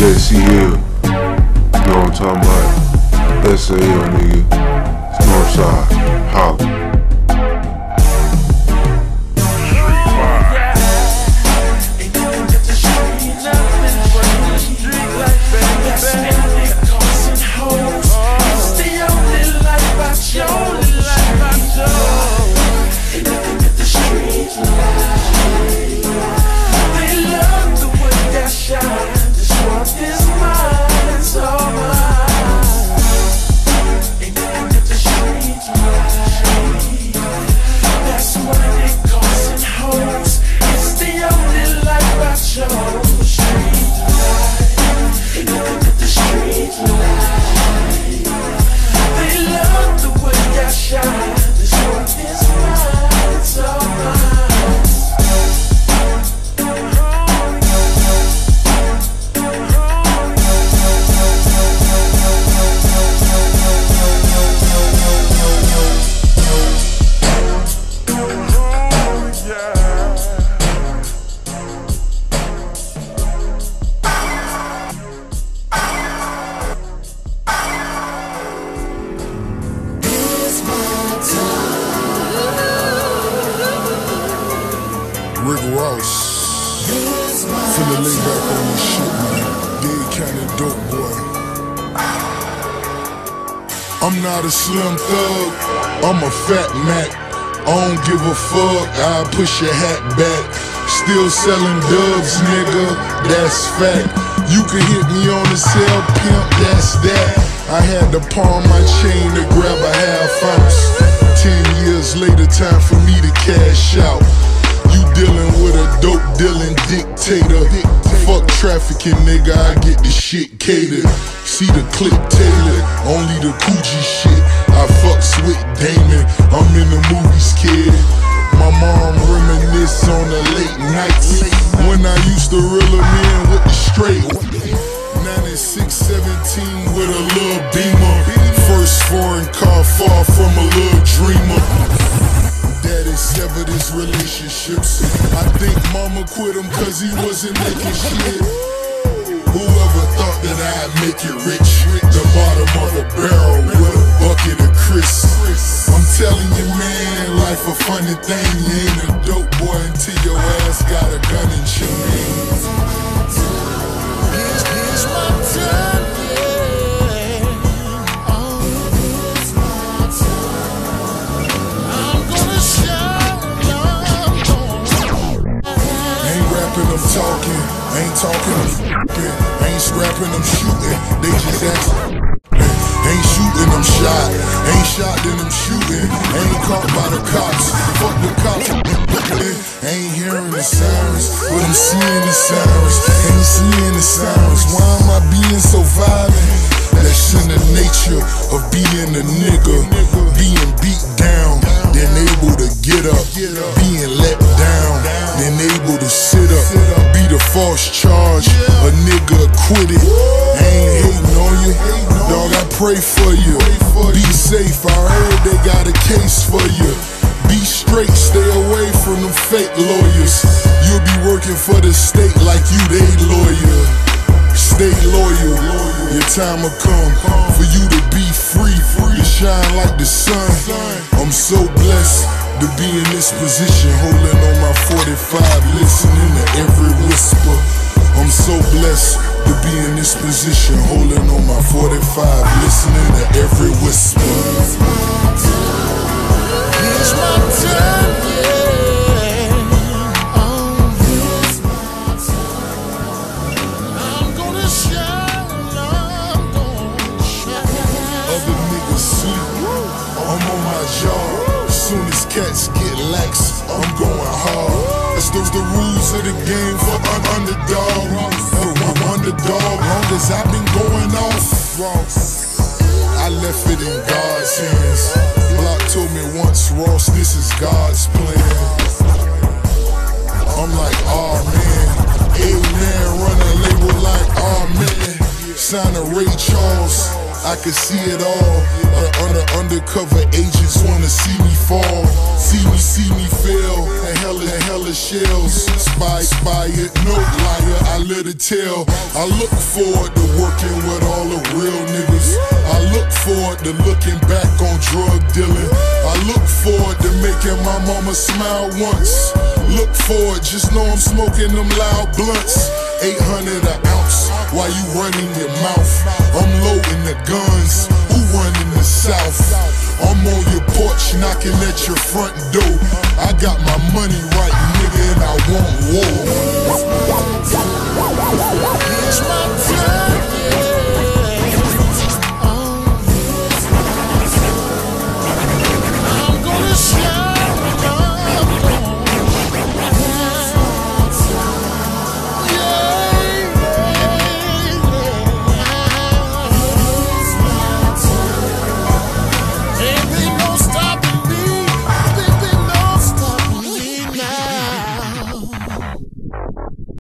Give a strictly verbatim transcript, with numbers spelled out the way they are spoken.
J C L, you know what I'm talking about? S A L, nigga. It's Northside, holla. Rick Ross, finna lay back on this shit, man. Dade County dope boy. I'm not a slim thug, I'm a fat Mac. I don't give a fuck, I push your hat back. Still selling dubs, nigga, that's fact. You can hit me on the cell, pimp, that's that. I had to pawn my chain to grab a half ounce. Ten years later, time for me to cash out. You dealing with a dope dealing dictator. Fuck trafficking, nigga, I get the shit catered. See the clip tailored, only the Coogi shit. I fucks with Damon, I'm in the movies, kid. My mom reminisce on the late nights when I used to reel them in with the straight. ninety-six seventeen with a little Beamer. First foreign car, far from a little dreamer. Daddy severed his relationships. I think mama quit him cause he wasn't making shit. Whoever thought that I'd make it rich? The bottom of a barrel with a bucket of Chris. I'm telling you, man, life a funny thing. You ain't a dope boy until your ass got a gun and chains. Here's, here's my time. I'm talking, ain't talking, I'm f***ing. Ain't scrapping, I'm shooting. They just asking. Ain't shooting, I'm shot. Ain't shot, then I'm shooting. Ain't caught by the cops. Fuck the cops. Ain't hearing the sirens, but I'm seeing the sirens. Ain't seeing the sirens. Why am I being so violent? That's in the nature of being a nigga. Being beat down, then able to get up. Being let down, then able to sit up. Be the false charge, a nigga acquitted. I ain't hating on you, dog, I pray for you. Be safe, I heard they got a case for you. Be straight, stay away from them fake lawyers. You'll be working for the state like you they lawyer. Stay loyal, your time will come for you to be free, to shine like the sun. I'm so blessed to be in this position, holding on my forty-five, listening to every whisper. I'm so blessed to be in this position, holding on my forty-five, listening to every whisper. Here's my time, yeah. I'm on my job. Soon as cats get lax, I'm going hard. That's those the rules of the game for an underdog. For one underdog, long as I've been going off. I left it in God's hands. Block told me once, Ross, this is God's plan. I'm like, oh man, A-man run a label like, oh man. Sign a Ray Charles. I can see it all. The under undercover agents wanna see me fall. See me, see me fail. And hella, hella shells. Spy, spy it, no liar, I let it tell. I look forward to working with all the real niggas. I look forward to looking back on drug dealing. I look forward to making my mama smile once. Look forward, just know I'm smoking them loud blunts. eight hundred an ounce, while you running your mouth. I'm loading the guns, who running the south? I'm on your porch, knocking at your front door. I got my money right, nigga, and I want war.